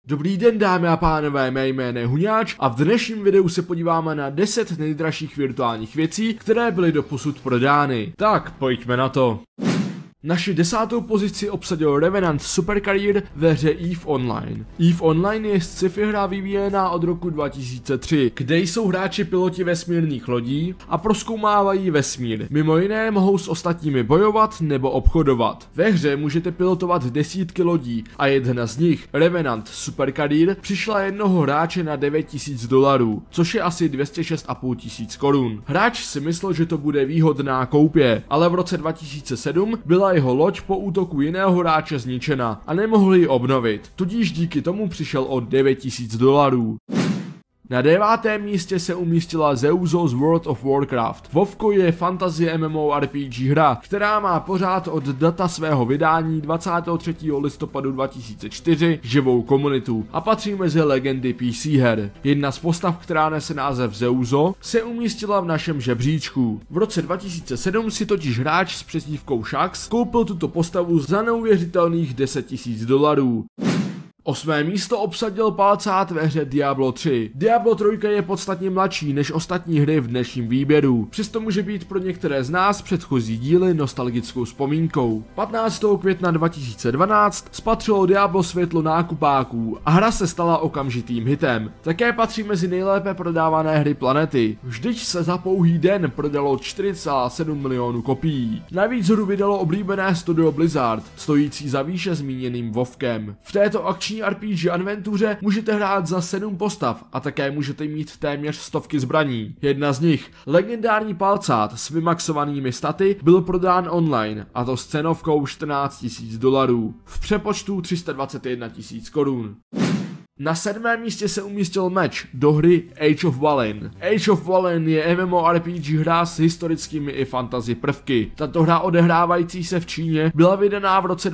Dobrý den, dámy a pánové, mé jméno je Huňáč a v dnešním videu se podíváme na 10 nejdražších virtuálních věcí, které byly doposud prodány. Tak, pojďme na to. Naši 10. pozici obsadil Revenant Supercareer ve hře EVE Online. EVE Online je sci-fi hra vyvíjená od roku 2003, kde jsou hráči piloti vesmírných lodí a prozkoumávají vesmír. Mimo jiné mohou s ostatními bojovat nebo obchodovat. Ve hře můžete pilotovat desítky lodí a jedna z nich, Revenant Supercareer, přišla jednoho hráče na $9000, což je asi 206,5 tisíc korun. Hráč si myslel, že to bude výhodná koupě, ale v roce 2007 byla jeho loď po útoku jiného hráče zničena a nemohli ji obnovit, tudíž díky tomu přišel o $9000. Na 9. místě se umístila Zeuzo z World of Warcraft. WoWko je fantasy MMORPG hra, která má pořád od data svého vydání 23. listopadu 2004 živou komunitu a patří mezi legendy PC her. Jedna z postav, která nese název Zeuzo, se umístila v našem žebříčku. V roce 2007 si totiž hráč s přezdívkou Shax koupil tuto postavu za neuvěřitelných $10,000. 8. místo obsadil palcát ve hře Diablo 3. Diablo 3 je podstatně mladší než ostatní hry v dnešním výběru, přesto může být pro některé z nás předchozí díly nostalgickou vzpomínkou. 15. května 2012 spatřilo Diablo světlo nákupáků a hra se stala okamžitým hitem. Také patří mezi nejlépe prodávané hry planety. Vždyť se za pouhý den prodalo 4,7 milionů kopií. Navíc hru vydalo oblíbené studio Blizzard, stojící za výše zmíněným WoWkem. V této akční RPG adventuře můžete hrát za 7 postav a také můžete mít téměř stovky zbraní. Jedna z nich, legendární palcát s vymaxovanými staty, byl prodán online, a to s cenovkou $14,000, v přepočtu 321 000 korun. Na 7. místě se umístil meč do hry Age of Valin. Age of Valin je MMORPG hra s historickými i fantasy prvky. Tato hra odehrávající se v Číně byla vydaná v roce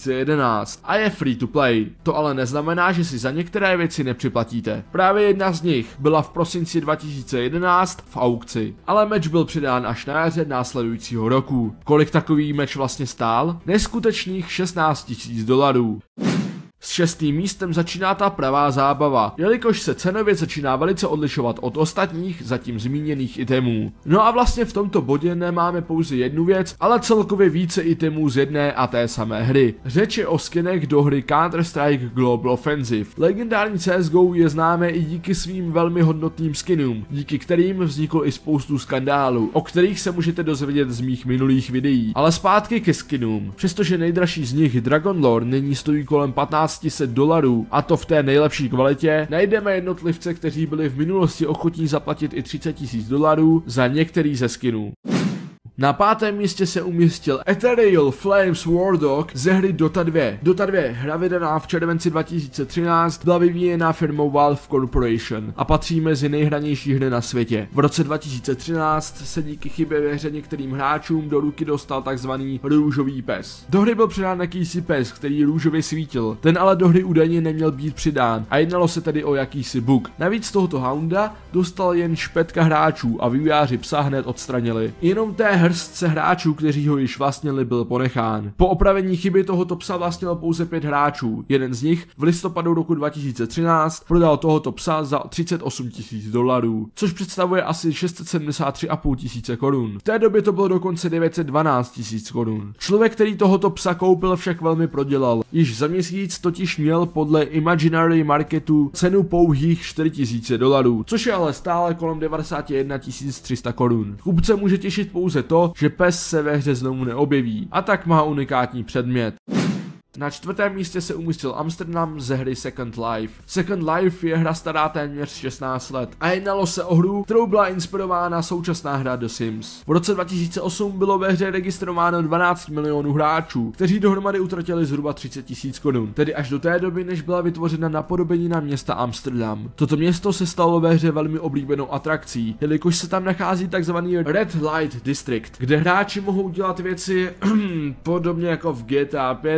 2011 a je free to play. To ale neznamená, že si za některé věci nepřiplatíte. Právě jedna z nich byla v prosinci 2011 v aukci, ale meč byl přidán až na jaře následujícího roku. Kolik takový meč vlastně stál? Neskutečných $16,000. S 6. místem začíná ta pravá zábava, jelikož se cenově začíná velice odlišovat od ostatních zatím zmíněných itemů. No a vlastně v tomto bodě nemáme pouze jednu věc, ale celkově více itemů z jedné a té samé hry. Řeč je o skinech do hry Counter-Strike Global Offensive. Legendární CSGO je známé i díky svým velmi hodnotným skinům, díky kterým vzniklo i spoustu skandálů, o kterých se můžete dozvědět z mých minulých videí. Ale zpátky ke skinům. Přestože nejdražší z nich, Dragon Lore, nyní stojí kolem $1500, a to v té nejlepší kvalitě, najdeme jednotlivce, kteří byli v minulosti ochotní zaplatit i $30,000 za některý ze skinů. Na 5. místě se umístil Ethereal Flames War Dog ze hry Dota 2. Dota 2, hra vydaná v červenci 2013, byla vyvíjená firmou Valve Corporation a patří mezi nejhranější hry na světě. V roce 2013 se díky chybě ve hře některým hráčům do ruky dostal takzvaný růžový pes. Do hry byl přidán jakýsi pes, který růžově svítil, ten ale do hry údajně neměl být přidán a jednalo se tedy o jakýsi bug. Navíc tohoto hounda dostal jen špetka hráčů a vývojáři psa hned odstranili. Jenom té hrstce hráčů, kteří ho již vlastnili, byl ponechán. Po opravení chyby tohoto psa vlastnilo pouze 5 hráčů. Jeden z nich v listopadu roku 2013 prodal tohoto psa za $38,000, což představuje asi 673,5 tisíce korun. V té době to bylo dokonce 912 000 korun. Člověk, který tohoto psa koupil, však velmi prodělal. Již za měsíc totiž měl podle Imaginary Marketu cenu pouhých $4,000, což je ale stále kolem 91 300 korun. Kupce může těšit pouze to, že pes se ve hře znovu neobjeví a tak má unikátní předmět. Na 4. místě se umístil Amsterdam ze hry Second Life. Second Life je hra stará téměř 16 let a jednalo se o hru, kterou byla inspirována současná hra The Sims. V roce 2008 bylo ve hře registrováno 12 milionů hráčů, kteří dohromady utratili zhruba 30 000 korun, tedy až do té doby, než byla vytvořena napodobenina města Amsterdam. Toto město se stalo ve hře velmi oblíbenou atrakcí, jelikož se tam nachází takzvaný Red Light District, kde hráči mohou dělat věci podobně jako v GTA 5, kde jsou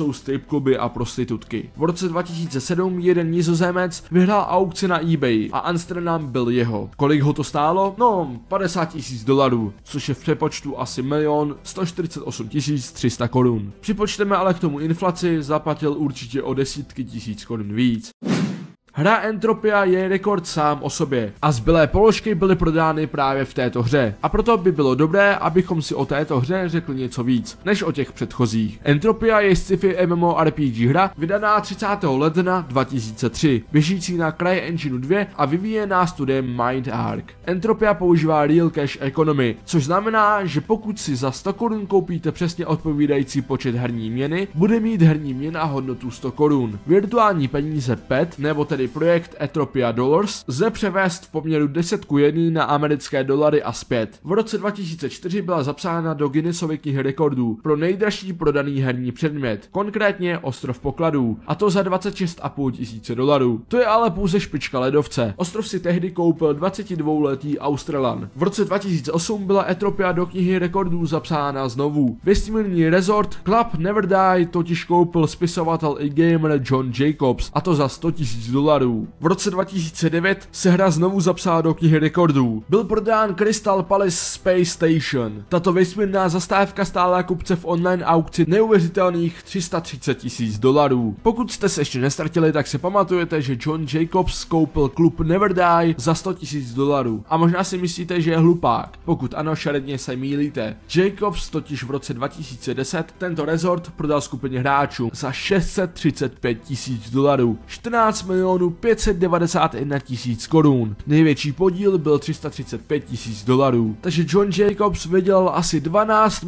jsou strip kluby a prostitutky. V roce 2007 jeden Nizozemec vyhrál aukci na eBay a Amsterdam byl jeho. Kolik ho to stálo? No, $50,000, což je v přepočtu asi 1 148 300 korun. Připočteme ale k tomu inflaci, zaplatil určitě o desítky tisíc korun víc. Hra Entropia je rekord sám o sobě a zbylé položky byly prodány právě v této hře. A proto by bylo dobré, abychom si o této hře řekli něco víc, než o těch předchozích. Entropia je sci-fi MMORPG hra vydaná 30. ledna 2003, běžící na CryEngine 2 a vyvíjená studiem MindArc. Entropia používá Real Cash Economy, což znamená, že pokud si za 100 korun koupíte přesně odpovídající počet herní měny, bude mít herní měna hodnotu 100 korun. Virtuální peníze PET, nebo tedy projekt Entropia Dollars, lze převést v poměru 10:1 na americké dolary a zpět. V roce 2004 byla zapsána do Guinnessovy knihy rekordů pro nejdražší prodaný herní předmět, konkrétně Ostrov pokladů, a to za $26,5 tisíce. To je ale pouze špička ledovce. Ostrov si tehdy koupil 22letý Australan. V roce 2008 byla Entropia do knihy rekordů zapsána znovu. Vesmírný resort Club Never Die totiž koupil spisovatel i gamer John Jacobs, a to za $100 000. V roce 2009 se hra znovu zapsala do knihy rekordů. Byl prodán Crystal Palace Space Station. Tato vesmírná zastávka stála kupce v online aukci neuvěřitelných $330 000. Pokud jste se ještě nestratili, tak si pamatujete, že John Jacobs koupil klub Never Die za $100 000. A možná si myslíte, že je hlupák. Pokud ano, šaredně se mýlíte. Jacobs totiž v roce 2010 tento resort prodal skupině hráčů za $635 000. 14 591 000 korun. Největší podíl byl $335 000. Takže John Jacobs vydělal asi 12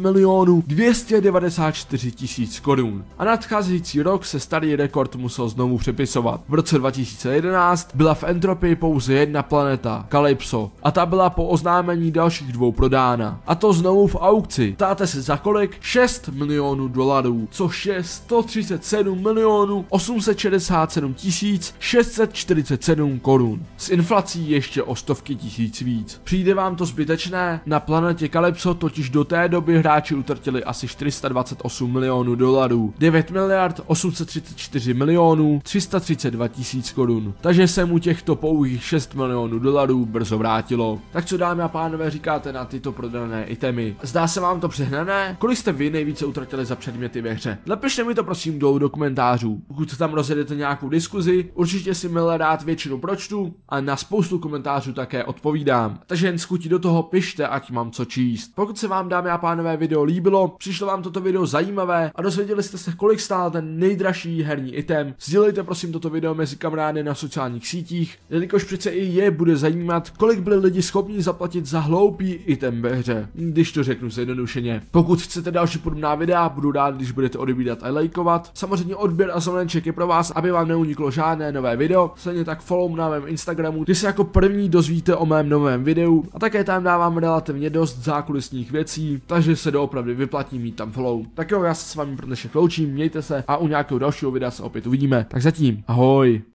294 000 korun. A nadcházející rok se starý rekord musel znovu přepisovat. V roce 2011 byla v Entropii pouze jedna planeta, Calypso. A ta byla po oznámení dalších 2 prodána. A to znovu v aukci. Ptáte se za kolik? $6 milionů, což je 137 867 647 korun. S inflací ještě o stovky tisíc víc. Přijde vám to zbytečné? Na planetě Calypso totiž do té doby hráči utratili asi 428 milionů dolarů, 9 834 332 000 korun. Takže se mu těchto pouhých 6 milionů dolarů brzo vrátilo. Tak co, dámy a pánové, říkáte na tyto prodané itemy? Zdá se vám to přehnané? Kolik jste vy nejvíce utratili za předměty ve hře? Napište mi to prosím dolů do komentářů. Pokud tam rozjedete nějakou diskuzi, určitě si milé rád většinu pročtu a na spoustu komentářů také odpovídám. Takže jen skutí do toho pište, ať mám co číst. Pokud se vám, dámy a pánové, video líbilo, přišlo vám toto video zajímavé a dozvěděli jste se, kolik stál ten nejdražší herní item, sdílejte prosím toto video mezi kamarády na sociálních sítích, jelikož přece i je bude zajímat, kolik byli lidi schopni zaplatit za hloupý item ve hře, když to řeknu zjednodušeně. Pokud chcete další podobná videa, budu rád, když budete odebírat a lajkovat. Samozřejmě odběr a zvoneček je pro vás, aby vám neuniklo žádné nové video. Stejně tak follow na mém Instagramu, kde se jako první dozvíte o mém novém videu, a také tam dávám relativně dost zákulisních věcí, takže se doopravdy vyplatí mít tam follow. Tak jo, já se s vámi pro dnešek loučím, mějte se a u nějakého dalšího videa se opět uvidíme. Tak zatím, ahoj.